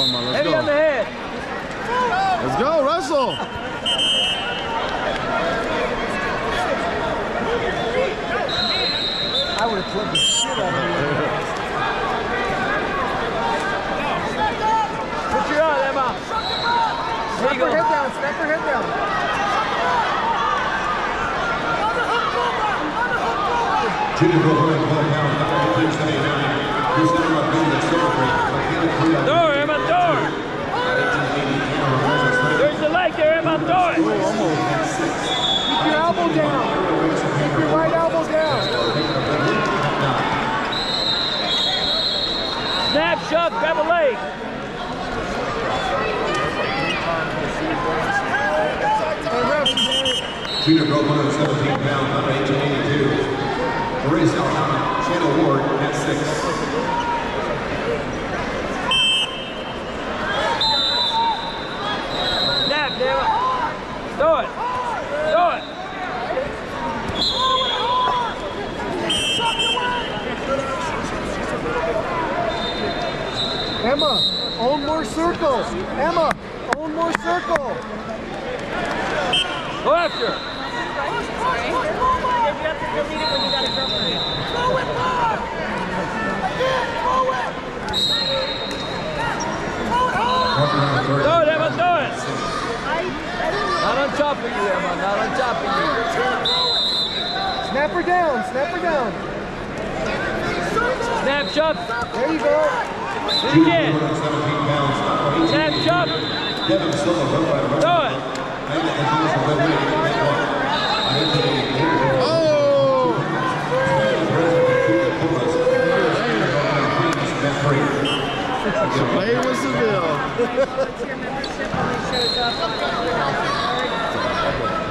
talking about. Let's Heavy go. on the head. Let's go, Russell. I would have clubbed the shit out of you. Put your on, Emma. There you go. Snap her head down. Snap her head down. Junior Brooklyn, 12 pounds, 1979. Christina Rodriguez, silver grade. Door, Emma, door. There's the leg there, Emma, door. Keep your elbow down. Keep your right elbow down. Snap, shove, grab a leg. Junior Brooklyn, 17 pounds, 1982. Maria Salhama, Channel Ward at 6. Snap, damn it. Do it. Do it. Emma, own more circles. Emma, own more circle. Go after her. Do it, Emma, do it. Not on top of you, Emma, not on top of you. Snap her down. Snap her down. Snap, shove. There you go. Do it again. 17 pounds, Snap, shove. Devin Silva, run by Do it. Oh! Play with Seville. What's your membership when it shows up?